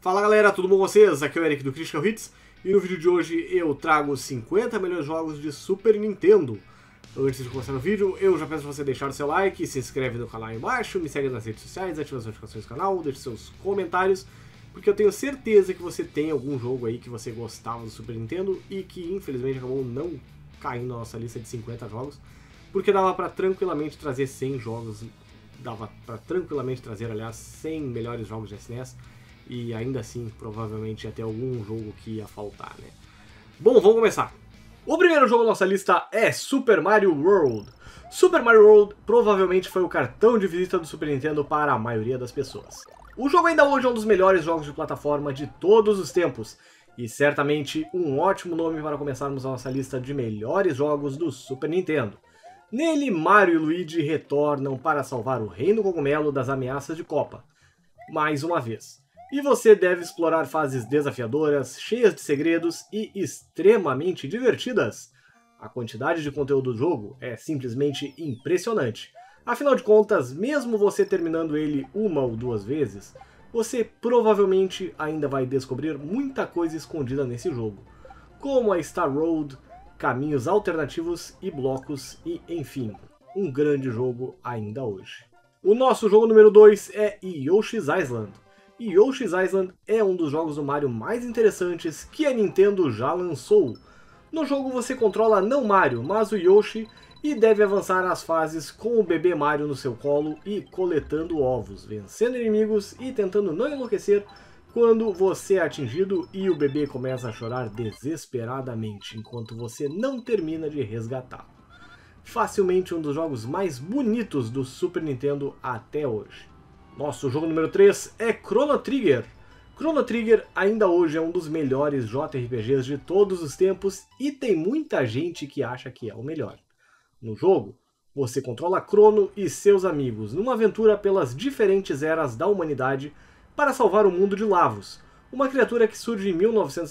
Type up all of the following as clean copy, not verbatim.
Fala galera, tudo bom com vocês? Aqui é o Eric do Critical Hits e no vídeo de hoje eu trago 50 melhores jogos de Super Nintendo. Antes de começar o vídeo, eu já peço pra você deixar o seu like, se inscreve no canal aí embaixo, me segue nas redes sociais, ativa as notificações do canal, deixe seus comentários, porque eu tenho certeza que você tem algum jogo aí que você gostava do Super Nintendo e que infelizmente acabou não caindo na nossa lista de 50 jogos, porque dava pra tranquilamente trazer 100 jogos, dava pra tranquilamente trazer, aliás, 100 melhores jogos de SNES, e ainda assim, provavelmente ia ter algum jogo que ia faltar, né? Bom, vamos começar! O primeiro jogo da nossa lista é Super Mario World. Super Mario World provavelmente foi o cartão de visita do Super Nintendo para a maioria das pessoas. O jogo ainda hoje é um dos melhores jogos de plataforma de todos os tempos, e certamente um ótimo nome para começarmos a nossa lista de melhores jogos do Super Nintendo. Nele, Mario e Luigi retornam para salvar o Reino Cogumelo das ameaças de Koopa, mais uma vez. E você deve explorar fases desafiadoras, cheias de segredos e extremamente divertidas. A quantidade de conteúdo do jogo é simplesmente impressionante. Afinal de contas, mesmo você terminando ele uma ou duas vezes, você provavelmente ainda vai descobrir muita coisa escondida nesse jogo, como a Star Road, caminhos alternativos e blocos e, enfim, um grande jogo ainda hoje. O nosso jogo número 2 é Yoshi's Island. Yoshi's Island é um dos jogos do Mario mais interessantes que a Nintendo já lançou. No jogo você controla não Mario, mas o Yoshi, e deve avançar as fases com o bebê Mario no seu colo e coletando ovos, vencendo inimigos e tentando não enlouquecer quando você é atingido e o bebê começa a chorar desesperadamente enquanto você não termina de resgatá-lo. Facilmente um dos jogos mais bonitos do Super Nintendo até hoje. Nosso jogo número 3 é Chrono Trigger. Chrono Trigger ainda hoje é um dos melhores JRPGs de todos os tempos e tem muita gente que acha que é o melhor. No jogo, você controla Chrono e seus amigos numa aventura pelas diferentes eras da humanidade para salvar o mundo de Lavos, uma criatura que surge em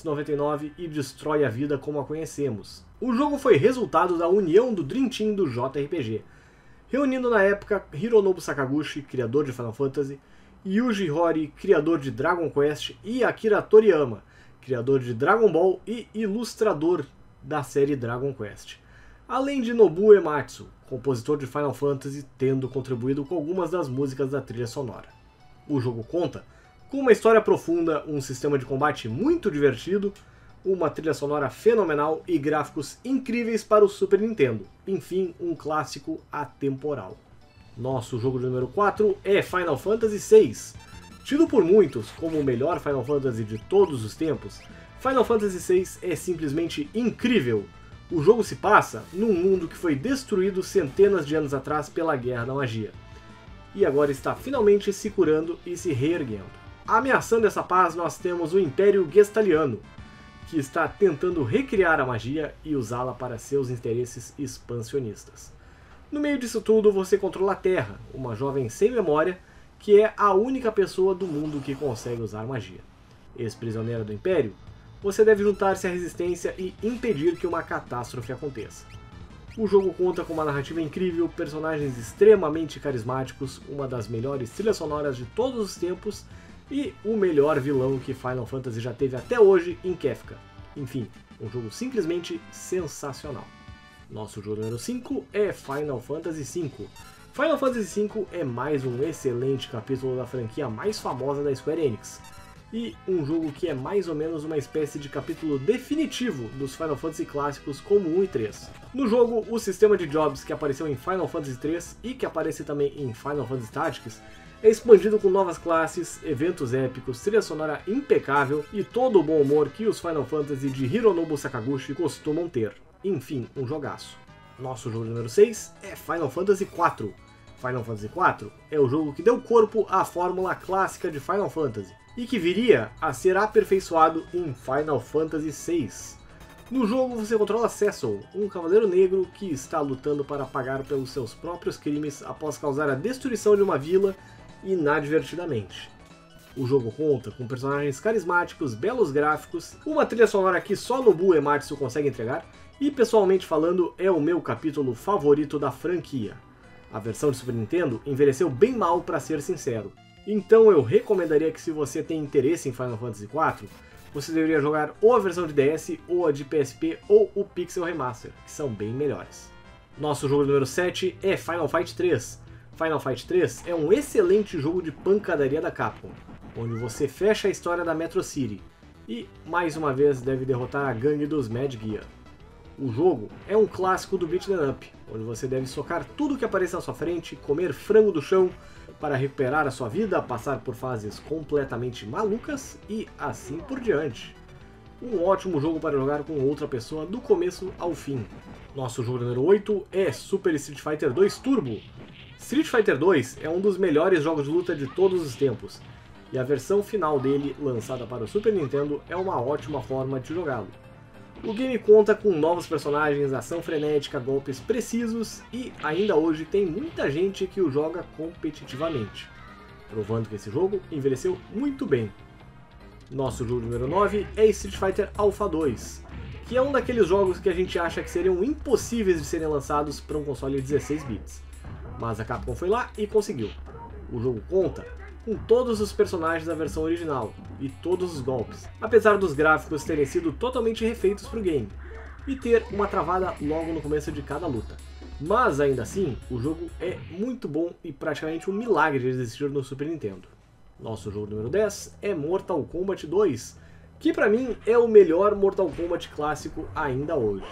1999 e destrói a vida como a conhecemos. O jogo foi resultado da união do Dream Team do JRPG, reunindo na época Hironobu Sakaguchi, criador de Final Fantasy, Yuji Horii, criador de Dragon Quest, e Akira Toriyama, criador de Dragon Ball e ilustrador da série Dragon Quest. Além de Nobuo Uematsu, compositor de Final Fantasy, tendo contribuído com algumas das músicas da trilha sonora. O jogo conta com uma história profunda, um sistema de combate muito divertido, uma trilha sonora fenomenal e gráficos incríveis para o Super Nintendo. Enfim, um clássico atemporal. Nosso jogo número 4 é Final Fantasy VI. Tido por muitos como o melhor Final Fantasy de todos os tempos, Final Fantasy VI é simplesmente incrível. O jogo se passa num mundo que foi destruído centenas de anos atrás pela Guerra da Magia, e agora está finalmente se curando e se reerguendo. Ameaçando essa paz nós temos o Império Gestaliano, que está tentando recriar a magia e usá-la para seus interesses expansionistas. No meio disso tudo você controla a Terra, uma jovem sem memória, que é a única pessoa do mundo que consegue usar magia. Ex-prisioneira do Império, você deve juntar-se à resistência e impedir que uma catástrofe aconteça. O jogo conta com uma narrativa incrível, personagens extremamente carismáticos, uma das melhores trilhas sonoras de todos os tempos e o melhor vilão que Final Fantasy já teve até hoje em Kefka. Enfim, um jogo simplesmente sensacional. Nosso jogo número 5 é Final Fantasy V. Final Fantasy V é mais um excelente capítulo da franquia mais famosa da Square Enix, e um jogo que é mais ou menos uma espécie de capítulo definitivo dos Final Fantasy clássicos como 1 e 3. No jogo, o sistema de jobs que apareceu em Final Fantasy 3 e que aparece também em Final Fantasy Tactics é expandido com novas classes, eventos épicos, trilha sonora impecável e todo o bom humor que os Final Fantasy de Hironobu Sakaguchi costumam ter. Enfim, um jogaço. Nosso jogo número 6 é Final Fantasy IV. Final Fantasy IV é o jogo que deu corpo à fórmula clássica de Final Fantasy e que viria a ser aperfeiçoado em Final Fantasy VI. No jogo você controla Cecil, um cavaleiro negro que está lutando para pagar pelos seus próprios crimes após causar a destruição de uma vila inadvertidamente. O jogo conta com personagens carismáticos, belos gráficos, uma trilha sonora que só Nobuo Uematsu consegue entregar e, pessoalmente falando, é o meu capítulo favorito da franquia. A versão de Super Nintendo envelheceu bem mal, para ser sincero. Então eu recomendaria que, se você tem interesse em Final Fantasy IV, você deveria jogar ou a versão de DS, ou a de PSP, ou o Pixel Remaster, que são bem melhores. Nosso jogo número 7 é Final Fight 3. Final Fight 3 é um excelente jogo de pancadaria da Capcom, onde você fecha a história da Metro City e, mais uma vez, deve derrotar a gangue dos Mad Gear. O jogo é um clássico do beat'em up, onde você deve socar tudo que aparece na sua frente, comer frango do chão para recuperar a sua vida, passar por fases completamente malucas e assim por diante. Um ótimo jogo para jogar com outra pessoa do começo ao fim. Nosso jogo número 8 é Super Street Fighter 2 Turbo. Street Fighter 2 é um dos melhores jogos de luta de todos os tempos, e a versão final dele, lançada para o Super Nintendo, é uma ótima forma de jogá-lo. O game conta com novos personagens, ação frenética, golpes precisos e ainda hoje tem muita gente que o joga competitivamente, provando que esse jogo envelheceu muito bem. Nosso jogo número 9 é Street Fighter Alpha 2, que é um daqueles jogos que a gente acha que seriam impossíveis de serem lançados para um console de 16 bits. Mas a Capcom foi lá e conseguiu. O jogo conta com todos os personagens da versão original e todos os golpes, apesar dos gráficos terem sido totalmente refeitos para o game e ter uma travada logo no começo de cada luta. Mas ainda assim, o jogo é muito bom e praticamente um milagre de existir no Super Nintendo. Nosso jogo número 10 é Mortal Kombat 2, que para mim é o melhor Mortal Kombat clássico ainda hoje.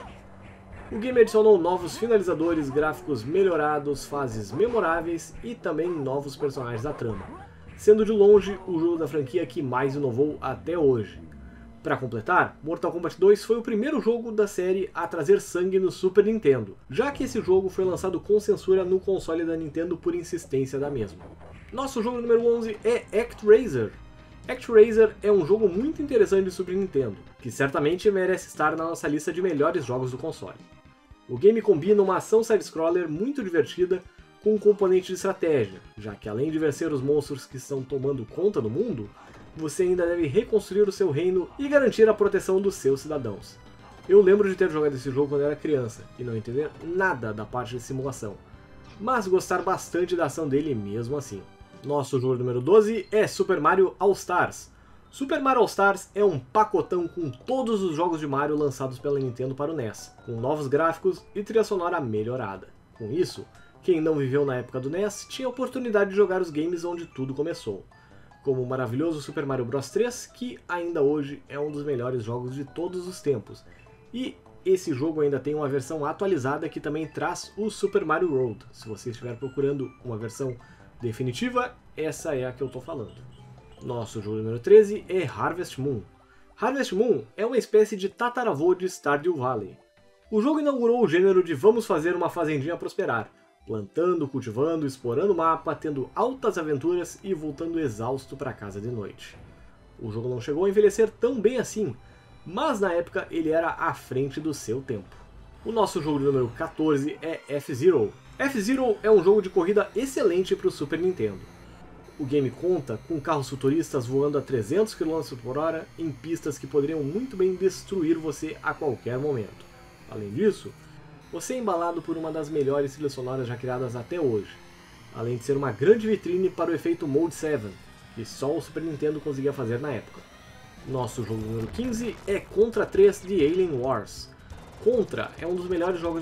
O game adicionou novos finalizadores, gráficos melhorados, fases memoráveis e também novos personagens da trama, sendo de longe o jogo da franquia que mais inovou até hoje. Para completar, Mortal Kombat 2 foi o primeiro jogo da série a trazer sangue no Super Nintendo, já que esse jogo foi lançado com censura no console da Nintendo por insistência da mesma. Nosso jogo número 11 é ActRaiser. ActRaiser é um jogo muito interessante de Super Nintendo, que certamente merece estar na nossa lista de melhores jogos do console. O game combina uma ação side-scroller muito divertida com um componente de estratégia, já que além de vencer os monstros que estão tomando conta do mundo, você ainda deve reconstruir o seu reino e garantir a proteção dos seus cidadãos. Eu lembro de ter jogado esse jogo quando era criança e não entender nada da parte de simulação, mas gostar bastante da ação dele mesmo assim. Nosso jogo número 12 é Super Mario All-Stars. Super Mario All-Stars é um pacotão com todos os jogos de Mario lançados pela Nintendo para o NES, com novos gráficos e trilha sonora melhorada. Com isso, quem não viveu na época do NES tinha a oportunidade de jogar os games onde tudo começou, como o maravilhoso Super Mario Bros 3, que ainda hoje é um dos melhores jogos de todos os tempos. E esse jogo ainda tem uma versão atualizada que também traz o Super Mario World. Se você estiver procurando uma versão definitiva, essa é a que eu estou falando. Nosso jogo número 13 é Harvest Moon. Harvest Moon é uma espécie de tataravô de Stardew Valley. O jogo inaugurou o gênero de vamos fazer uma fazendinha prosperar, plantando, cultivando, explorando o mapa, tendo altas aventuras e voltando exausto para casa de noite. O jogo não chegou a envelhecer tão bem assim, mas na época ele era à frente do seu tempo. O nosso jogo número 14 é F-Zero. F-Zero é um jogo de corrida excelente para o Super Nintendo. O game conta com carros futuristas voando a 300 km/h em pistas que poderiam muito bem destruir você a qualquer momento. Além disso, você é embalado por uma das melhores trilhas sonoras já criadas até hoje, além de ser uma grande vitrine para o efeito Mode 7, que só o Super Nintendo conseguia fazer na época. Nosso jogo número 15 é Contra 3 The Alien Wars. Contra é um dos melhores jogos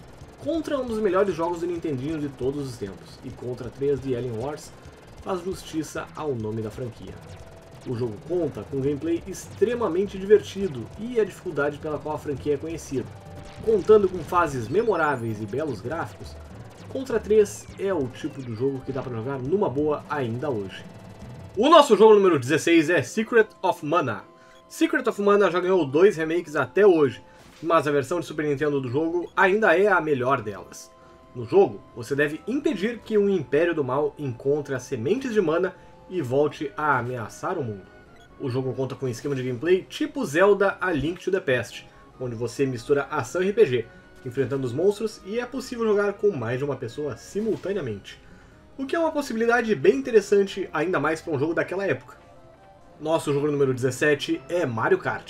do Nintendinho de todos os tempos, e Contra 3 The Alien Wars faz justiça ao nome da franquia. O jogo conta com um gameplay extremamente divertido e a dificuldade pela qual a franquia é conhecida. Contando com fases memoráveis e belos gráficos, Contra 3 é o tipo de jogo que dá para jogar numa boa ainda hoje. O nosso jogo número 16 é Secret of Mana. Secret of Mana já ganhou 2 remakes até hoje, mas a versão de Super Nintendo do jogo ainda é a melhor delas. No jogo, você deve impedir que um Império do Mal encontre as sementes de mana e volte a ameaçar o mundo. O jogo conta com um esquema de gameplay tipo Zelda A Link to the Past, onde você mistura ação e RPG, enfrentando os monstros, e é possível jogar com mais de uma pessoa simultaneamente, o que é uma possibilidade bem interessante, ainda mais para um jogo daquela época. Nosso jogo número 17 é Mario Kart.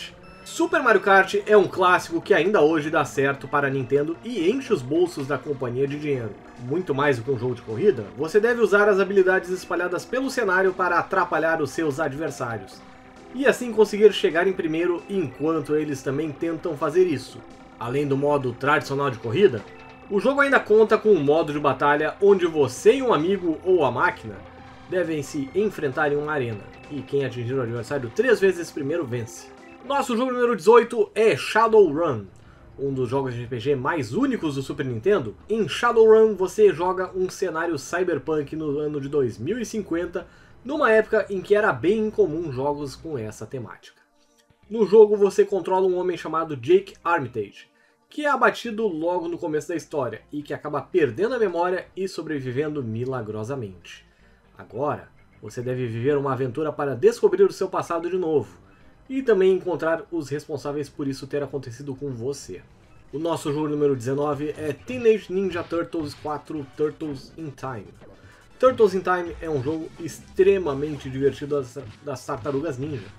Super Mario Kart é um clássico que ainda hoje dá certo para a Nintendo e enche os bolsos da companhia de dinheiro. Muito mais do que um jogo de corrida, você deve usar as habilidades espalhadas pelo cenário para atrapalhar os seus adversários, e assim conseguir chegar em primeiro enquanto eles também tentam fazer isso. Além do modo tradicional de corrida, o jogo ainda conta com um modo de batalha onde você e um amigo ou a máquina devem se enfrentar em uma arena, e quem atingir o adversário 3 vezes primeiro vence. Nosso jogo número 18 é Shadowrun, um dos jogos de RPG mais únicos do Super Nintendo. Em Shadowrun você joga um cenário cyberpunk no ano de 2050, numa época em que era bem incomum jogos com essa temática. No jogo você controla um homem chamado Jake Armitage, que é abatido logo no começo da história e que acaba perdendo a memória e sobrevivendo milagrosamente. Agora, você deve viver uma aventura para descobrir o seu passado de novo, e também encontrar os responsáveis por isso ter acontecido com você. O nosso jogo número 19 é Teenage Ninja Turtles 4 Turtles in Time. Turtles in Time é um jogo extremamente divertido das Tartarugas Ninja.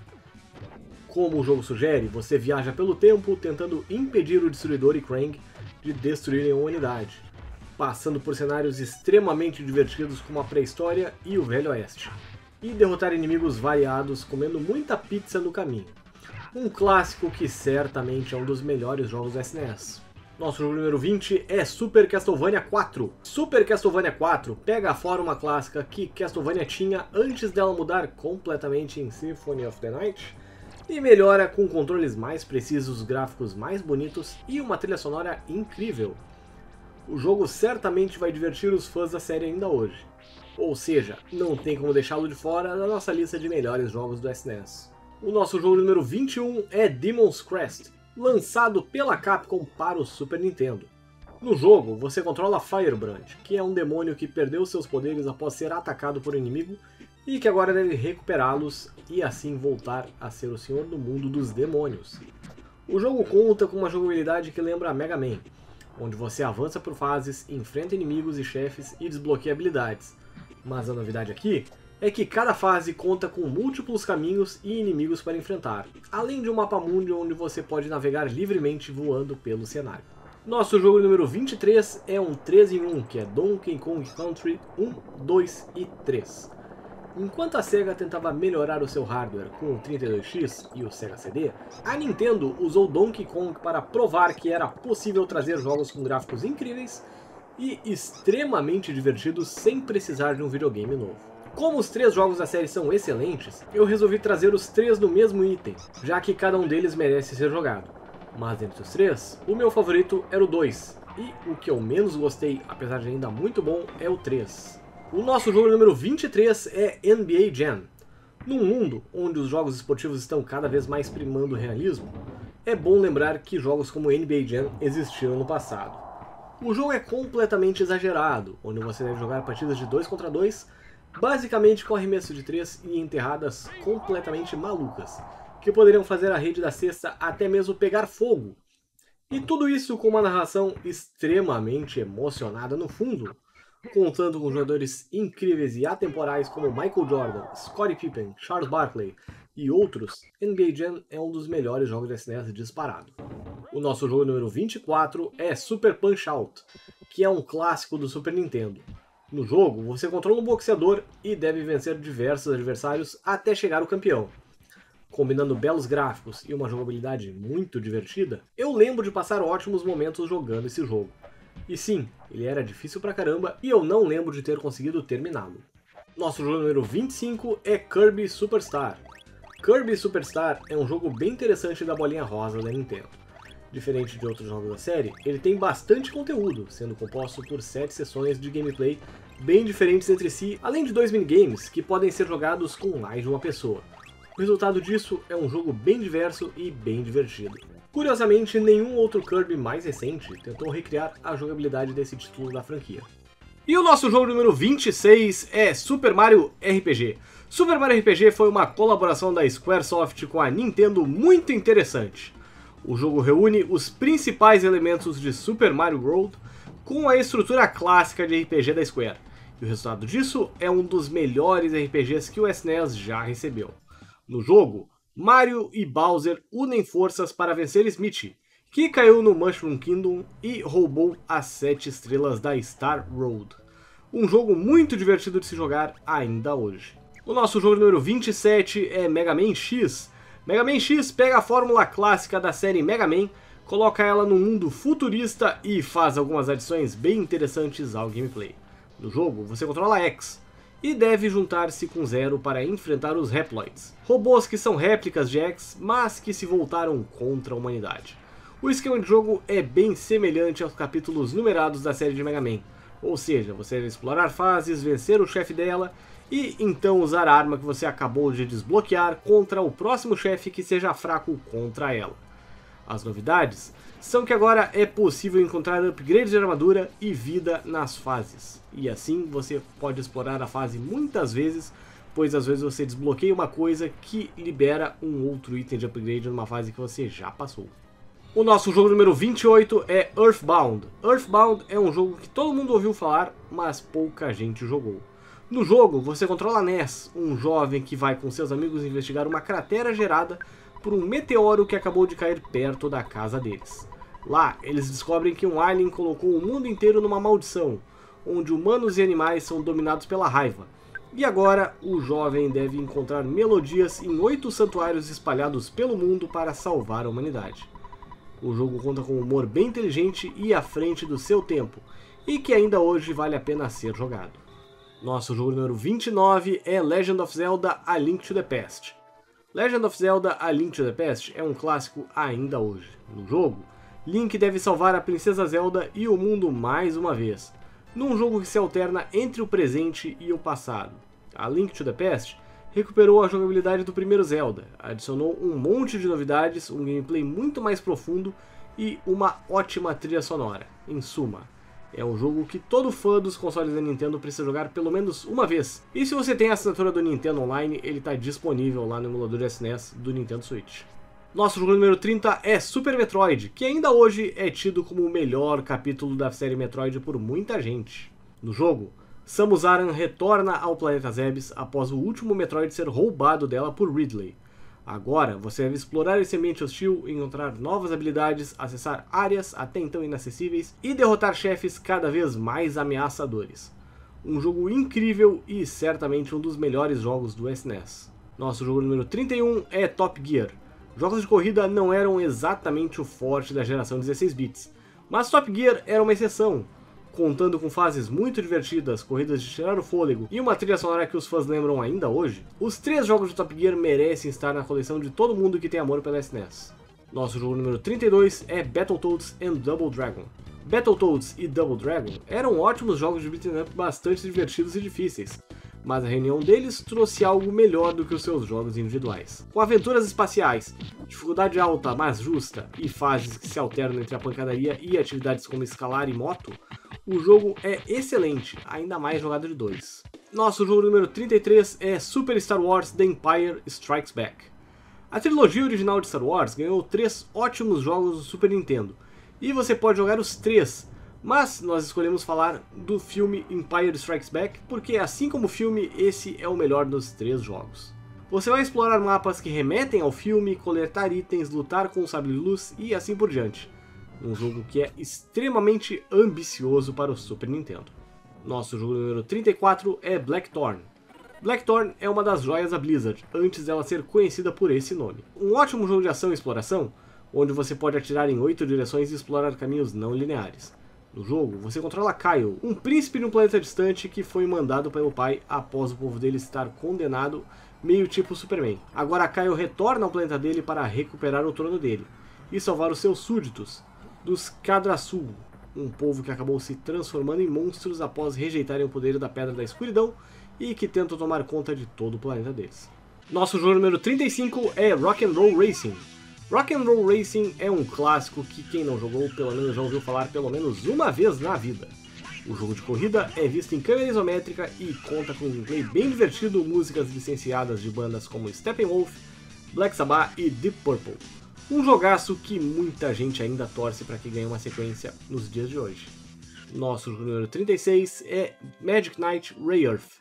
Como o jogo sugere, você viaja pelo tempo tentando impedir o Destruidor e Krang de destruírem a humanidade, passando por cenários extremamente divertidos como a pré-história e o Velho Oeste, e derrotar inimigos variados comendo muita pizza no caminho. Um clássico que certamente é um dos melhores jogos do SNES. Nosso jogo número 20 é Super Castlevania 4. Super Castlevania 4 pega a forma clássica que Castlevania tinha antes dela mudar completamente em Symphony of the Night e melhora com controles mais precisos, gráficos mais bonitos e uma trilha sonora incrível. O jogo certamente vai divertir os fãs da série ainda hoje. Ou seja, não tem como deixá-lo de fora da nossa lista de melhores jogos do SNES. O nosso jogo número 21 é Demon's Crest, lançado pela Capcom para o Super Nintendo. No jogo, você controla Firebrand, que é um demônio que perdeu seus poderes após ser atacado por um inimigo e que agora deve recuperá-los e assim voltar a ser o senhor do mundo dos demônios. O jogo conta com uma jogabilidade que lembra Mega Man, onde você avança por fases, enfrenta inimigos e chefes e desbloqueia habilidades. Mas a novidade aqui é que cada fase conta com múltiplos caminhos e inimigos para enfrentar, além de um mapa mundo onde você pode navegar livremente voando pelo cenário. Nosso jogo número 23 é um 3 em 1, que é Donkey Kong Country 1, 2 e 3. Enquanto a Sega tentava melhorar o seu hardware com o 32X e o Sega CD, a Nintendo usou Donkey Kong para provar que era possível trazer jogos com gráficos incríveis e extremamente divertidos sem precisar de um videogame novo. Como os 3 jogos da série são excelentes, eu resolvi trazer os 3 no mesmo item, já que cada um deles merece ser jogado. Mas entre os 3, o meu favorito era o 2, e o que eu menos gostei, apesar de ainda muito bom, é o 3. O nosso jogo número 23 é NBA Jam. Num mundo onde os jogos esportivos estão cada vez mais primando o realismo, é bom lembrar que jogos como NBA Jam existiram no passado. O jogo é completamente exagerado, onde você deve jogar partidas de 2 contra 2, basicamente com arremesso de 3 e enterradas completamente malucas, que poderiam fazer a rede da cesta até mesmo pegar fogo. E tudo isso com uma narração extremamente emocionada no fundo, contando com jogadores incríveis e atemporais como Michael Jordan, Scottie Pippen, Charles Barkley e outros. NBA Jam é um dos melhores jogos de SNES disparado. O nosso jogo número 24 é Super Punch-Out, que é um clássico do Super Nintendo. No jogo, você controla um boxeador e deve vencer diversos adversários até chegar ao campeão. Combinando belos gráficos e uma jogabilidade muito divertida, eu lembro de passar ótimos momentos jogando esse jogo. E sim, ele era difícil pra caramba e eu não lembro de ter conseguido terminá-lo. Nosso jogo número 25 é Kirby Superstar. Kirby Superstar é um jogo bem interessante da bolinha rosa da Nintendo. Diferente de outros jogos da série, ele tem bastante conteúdo, sendo composto por 7 sessões de gameplay bem diferentes entre si, além de 2 minigames que podem ser jogados com mais de uma pessoa. O resultado disso é um jogo bem diverso e bem divertido. Curiosamente, nenhum outro Kirby mais recente tentou recriar a jogabilidade desse título da franquia. E o nosso jogo número 26 é Super Mario RPG. Super Mario RPG foi uma colaboração da Squaresoft com a Nintendo muito interessante. O jogo reúne os principais elementos de Super Mario World com a estrutura clássica de RPG da Square. E o resultado disso é um dos melhores RPGs que o SNES já recebeu. No jogo, Mario e Bowser unem forças para vencer Smithy, que caiu no Mushroom Kingdom e roubou as 7 estrelas da Star Road. Um jogo muito divertido de se jogar ainda hoje. O nosso jogo número 27 é Mega Man X. Mega Man X pega a fórmula clássica da série Mega Man, coloca ela num mundo futurista e faz algumas adições bem interessantes ao gameplay. No jogo, você controla X e deve juntar-se com Zero para enfrentar os Reploids, robôs que são réplicas de X, mas que se voltaram contra a humanidade. O esquema de jogo é bem semelhante aos capítulos numerados da série de Mega Man, ou seja, você deve explorar fases, vencer o chefe dela e então usar a arma que você acabou de desbloquear contra o próximo chefe que seja fraco contra ela. As novidades são que agora é possível encontrar upgrades de armadura e vida nas fases, e assim você pode explorar a fase muitas vezes, pois às vezes você desbloqueia uma coisa que libera um outro item de upgrade numa fase que você já passou. O nosso jogo número 28 é Earthbound. Earthbound é um jogo que todo mundo ouviu falar, mas pouca gente jogou. No jogo, você controla Ness, um jovem que vai com seus amigos investigar uma cratera gerada por um meteoro que acabou de cair perto da casa deles. Lá, eles descobrem que um alien colocou o mundo inteiro numa maldição, onde humanos e animais são dominados pela raiva. E agora, o jovem deve encontrar melodias em 8 santuários espalhados pelo mundo para salvar a humanidade. O jogo conta com um humor bem inteligente e à frente do seu tempo, e que ainda hoje vale a pena ser jogado. Nosso jogo número 29 é Legend of Zelda: A Link to the Past. Legend of Zelda: A Link to the Past é um clássico ainda hoje. No jogo, Link deve salvar a Princesa Zelda e o mundo mais uma vez, num jogo que se alterna entre o presente e o passado. A Link to the Past recuperou a jogabilidade do primeiro Zelda, adicionou um monte de novidades, um gameplay muito mais profundo e uma ótima trilha sonora. Em suma, é um jogo que todo fã dos consoles da Nintendo precisa jogar pelo menos uma vez. E se você tem a assinatura do Nintendo Online, ele está disponível lá no emulador de SNES do Nintendo Switch. Nosso jogo número 30 é Super Metroid, que ainda hoje é tido como o melhor capítulo da série Metroid por muita gente. No jogo, Samus Aran retorna ao planeta Zebes após o último Metroid ser roubado dela por Ridley. Agora, você deve explorar esse ambiente hostil, encontrar novas habilidades, acessar áreas até então inacessíveis e derrotar chefes cada vez mais ameaçadores. Um jogo incrível e certamente um dos melhores jogos do SNES. Nosso jogo número 31 é Top Gear. Jogos de corrida não eram exatamente o forte da geração 16 bits, mas Top Gear era uma exceção. Contando com fases muito divertidas, corridas de tirar o fôlego e uma trilha sonora que os fãs lembram ainda hoje, os 3 jogos de Top Gear merecem estar na coleção de todo mundo que tem amor pela SNES. Nosso jogo número 32 é Battletoads and Double Dragon. Battletoads e Double Dragon eram ótimos jogos de beat'em up bastante divertidos e difíceis, mas a reunião deles trouxe algo melhor do que os seus jogos individuais. Com aventuras espaciais, dificuldade alta mas justa e fases que se alternam entre a pancadaria e atividades como escalar e moto, o jogo é excelente, ainda mais jogado de 2. Nosso jogo número 33 é Super Star Wars: The Empire Strikes Back. A trilogia original de Star Wars ganhou 3 ótimos jogos do Super Nintendo, e você pode jogar os 3, mas nós escolhemos falar do filme Empire Strikes Back porque, assim como o filme, esse é o melhor dos 3 jogos. Você vai explorar mapas que remetem ao filme, coletar itens, lutar com o sabre de luz e assim por diante. Um jogo que é extremamente ambicioso para o Super Nintendo. Nosso jogo número 34 é Blackthorn. Blackthorn é uma das joias da Blizzard, antes dela ser conhecida por esse nome. Um ótimo jogo de ação e exploração, onde você pode atirar em 8 direções e explorar caminhos não lineares. No jogo, você controla Kyle, um príncipe de um planeta distante que foi mandado pelo pai após o povo dele estar condenado, meio tipo Superman. Agora Kyle retorna ao planeta dele para recuperar o trono dele e salvar os seus súditos dos Cadrasul, um povo que acabou se transformando em monstros após rejeitarem o poder da Pedra da Escuridão e que tentam tomar conta de todo o planeta deles. Nosso jogo número 35 é Rock'n'Roll Racing. Rock'n'Roll Racing é um clássico que quem não jogou pelo menos já ouviu falar pelo menos uma vez na vida. O jogo de corrida é visto em câmera isométrica e conta com um gameplay bem divertido, músicas licenciadas de bandas como Steppenwolf, Black Sabbath e Deep Purple. Um jogaço que muita gente ainda torce para que ganhe uma sequência nos dias de hoje. Nosso jogo número 36 é Magic Knight Rayearth.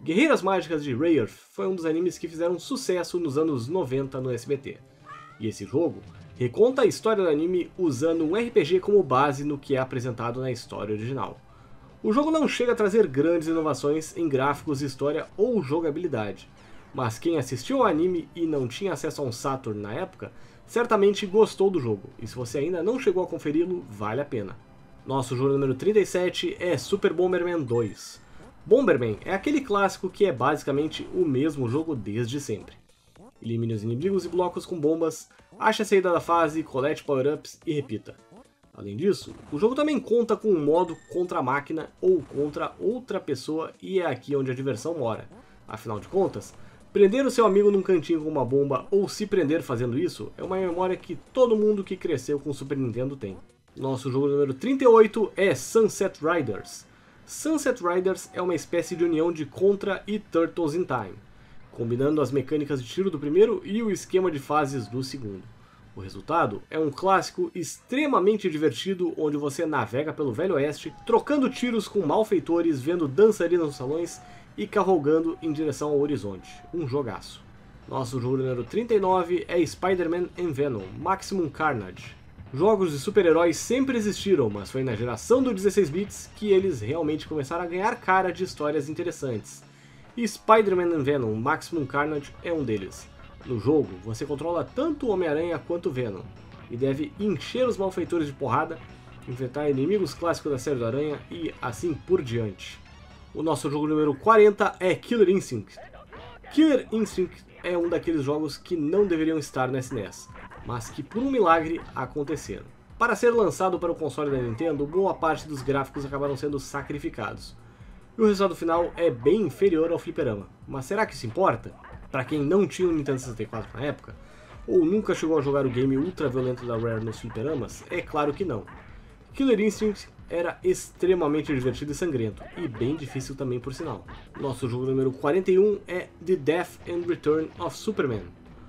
Guerreiras Mágicas de Rayearth foi um dos animes que fizeram sucesso nos anos 90 no SBT. E esse jogo reconta a história do anime usando um RPG como base no que é apresentado na história original. O jogo não chega a trazer grandes inovações em gráficos, história ou jogabilidade, mas quem assistiu ao anime e não tinha acesso a um Saturn na época, certamente gostou do jogo, e se você ainda não chegou a conferi-lo, vale a pena. Nosso jogo número 37 é Super Bomberman 2. Bomberman é aquele clássico que é basicamente o mesmo jogo desde sempre. Elimine os inimigos e blocos com bombas, ache a saída da fase, colete power-ups e repita. Além disso, o jogo também conta com um modo contra a máquina ou contra outra pessoa e é aqui onde a diversão mora. Afinal de contas, prender o seu amigo num cantinho com uma bomba ou se prender fazendo isso é uma memória que todo mundo que cresceu com o Super Nintendo tem. Nosso jogo número 38 é Sunset Riders. Sunset Riders é uma espécie de união de Contra e Turtles in Time, combinando as mecânicas de tiro do primeiro e o esquema de fases do segundo. O resultado é um clássico extremamente divertido onde você navega pelo Velho Oeste, trocando tiros com malfeitores, vendo dançarinas nos salões e cavalgando em direção ao horizonte. Um jogaço. Nosso jogo número 39 é Spider-Man and Venom Maximum Carnage. Jogos de super-heróis sempre existiram, mas foi na geração do 16 bits que eles realmente começaram a ganhar cara de histórias interessantes. E Spider-Man and Venom Maximum Carnage é um deles. No jogo, você controla tanto o Homem-Aranha quanto o Venom, e deve encher os malfeitores de porrada, enfrentar inimigos clássicos da série do Aranha e assim por diante. O nosso jogo número 40 é Killer Instinct. Killer Instinct é um daqueles jogos que não deveriam estar no SNES, mas que por um milagre aconteceram. Para ser lançado para o console da Nintendo, boa parte dos gráficos acabaram sendo sacrificados. E o resultado final é bem inferior ao fliperama. Mas será que isso importa? Para quem não tinha um Nintendo 64 na época, ou nunca chegou a jogar o game ultra violento da Rare nos fliperamas, é claro que não. Killer Instinct era extremamente divertido e sangrento, e bem difícil também por sinal. Nosso jogo número 41 é The Death and Return of Superman.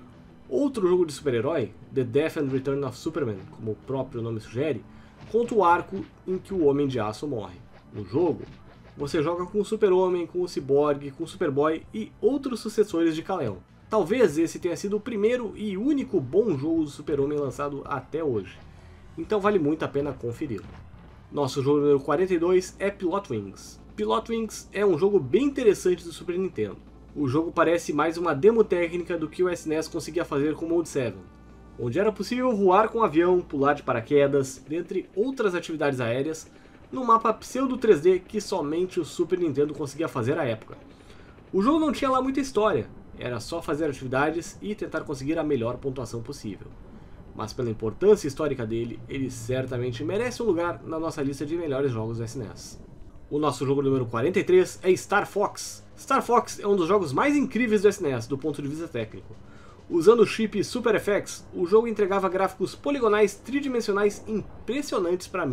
Outro jogo de super-herói, The Death and Return of Superman, como o próprio nome sugere, conta o arco em que o Homem de Aço morre. No jogo, você joga com o Super-Homem, com o Cyborg, com o Superboy e outros sucessores de Kal-El. Talvez esse tenha sido o primeiro e único bom jogo do Super-Homem lançado até hoje, então vale muito a pena conferi-lo. Nosso jogo número 42 é Pilotwings. Pilotwings é um jogo bem interessante do Super Nintendo. O jogo parece mais uma demo técnica do que o SNES conseguia fazer com o Mode 7, onde era possível voar com um avião, pular de paraquedas, dentre outras atividades aéreas, num mapa pseudo 3D que somente o Super Nintendo conseguia fazer à época. O jogo não tinha lá muita história, era só fazer atividades e tentar conseguir a melhor pontuação possível. Mas pela importância histórica dele, ele certamente merece um lugar na nossa lista de melhores jogos do SNES. O nosso jogo número 43 é Star Fox. Star Fox é um dos jogos mais incríveis do SNES do ponto de vista técnico. Usando o chip Super FX, o jogo entregava gráficos poligonais tridimensionais impressionantes para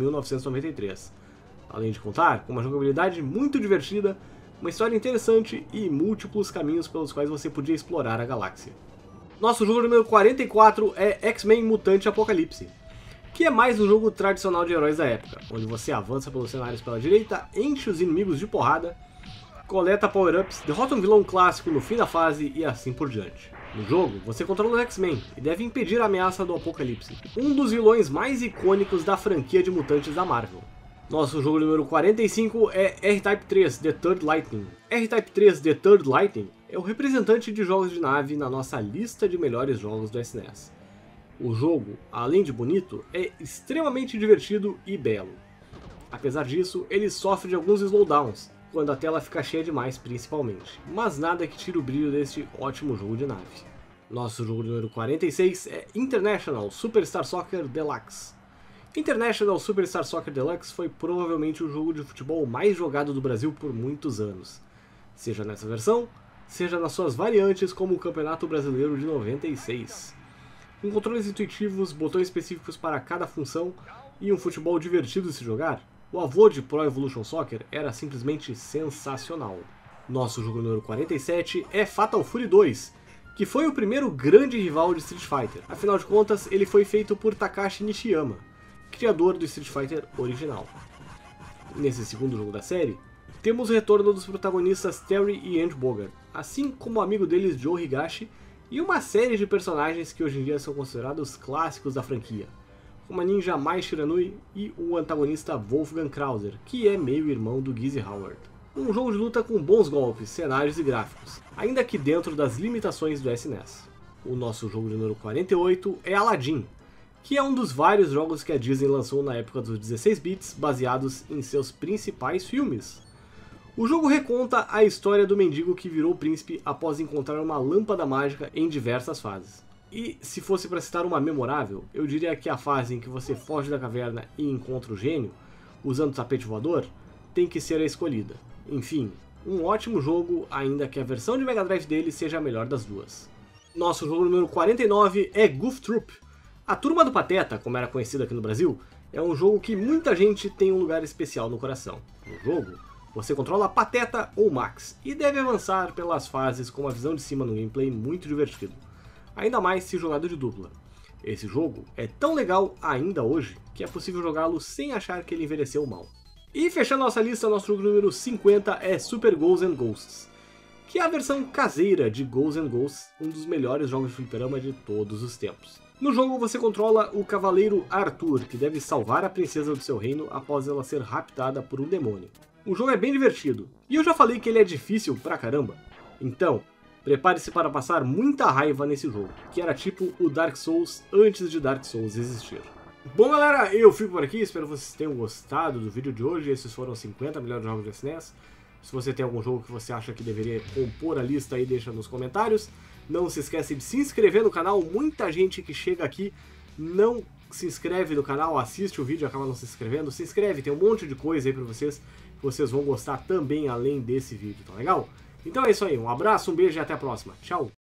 1993. Além de contar com uma jogabilidade muito divertida, uma história interessante e múltiplos caminhos pelos quais você podia explorar a galáxia. Nosso jogo número 44 é X-Men Mutante Apocalipse, que é mais um jogo tradicional de heróis da época, onde você avança pelos cenários pela direita, enche os inimigos de porrada, coleta power-ups, derrota um vilão clássico no fim da fase e assim por diante. No jogo, você controla os X-Men e deve impedir a ameaça do Apocalipse, um dos vilões mais icônicos da franquia de mutantes da Marvel. Nosso jogo número 45 é R-Type 3 The Third Lightning. R-Type 3 The Third Lightning é o representante de jogos de nave na nossa lista de melhores jogos do SNES. O jogo, além de bonito, é extremamente divertido e belo. Apesar disso, ele sofre de alguns slowdowns, quando a tela fica cheia demais principalmente, mas nada que tire o brilho deste ótimo jogo de nave. Nosso jogo número 46 é International Superstar Soccer Deluxe. International Superstar Soccer Deluxe foi provavelmente o jogo de futebol mais jogado do Brasil por muitos anos, seja nessa versão, seja nas suas variantes como o Campeonato Brasileiro de 96. Com controles intuitivos, botões específicos para cada função e um futebol divertido de se jogar, o avô de Pro Evolution Soccer era simplesmente sensacional. Nosso jogo número 47 é Fatal Fury 2, que foi o primeiro grande rival de Street Fighter. Afinal de contas, ele foi feito por Takashi Nishiyama, criador do Street Fighter original. Nesse segundo jogo da série, Temos o retorno dos protagonistas Terry e Andrew Bogart, assim como o amigo deles Joe Higashi, e uma série de personagens que hoje em dia são considerados clássicos da franquia, como a ninja Mai Shiranui e o antagonista Wolfgang Krauser, que é meio-irmão do Gizzy Howard. Um jogo de luta com bons golpes, cenários e gráficos, ainda que dentro das limitações do SNES. O nosso jogo de número 48 é Aladdin, que é um dos vários jogos que a Disney lançou na época dos 16 bits, baseados em seus principais filmes. O jogo reconta a história do mendigo que virou príncipe após encontrar uma lâmpada mágica em diversas fases. E se fosse para citar uma memorável, eu diria que a fase em que você foge da caverna e encontra o gênio, usando o tapete voador, tem que ser a escolhida. Enfim, um ótimo jogo, ainda que a versão de Mega Drive dele seja a melhor das duas. Nosso jogo número 49 é Goof Troop. A Turma do Pateta, como era conhecida aqui no Brasil, é um jogo que muita gente tem um lugar especial no coração. No jogo, você controla Pateta ou Max, e deve avançar pelas fases com uma visão de cima no gameplay muito divertido. Ainda mais se jogado de dupla. Esse jogo é tão legal ainda hoje, que é possível jogá-lo sem achar que ele envelheceu mal. E fechando nossa lista, nosso jogo número 50 é Super Ghosts and Ghosts, que é a versão caseira de Ghosts and Ghosts, um dos melhores jogos de fliperama de todos os tempos. No jogo você controla o cavaleiro Arthur, que deve salvar a princesa do seu reino após ela ser raptada por um demônio. O jogo é bem divertido, e eu já falei que ele é difícil pra caramba. Então, prepare-se para passar muita raiva nesse jogo, que era tipo o Dark Souls antes de Dark Souls existir. Bom galera, eu fico por aqui, espero que vocês tenham gostado do vídeo de hoje. Esses foram 50 melhores jogos de SNES. Se você tem algum jogo que você acha que deveria compor a lista aí, deixa nos comentários. Não se esquece de se inscrever no canal, muita gente que chega aqui não se inscreve no canal, assiste o vídeo e acaba não se inscrevendo. Se inscreve, tem um monte de coisa aí pra vocês, que vocês vão gostar também além desse vídeo, tá legal? Então é isso aí, um abraço, um beijo e até a próxima. Tchau!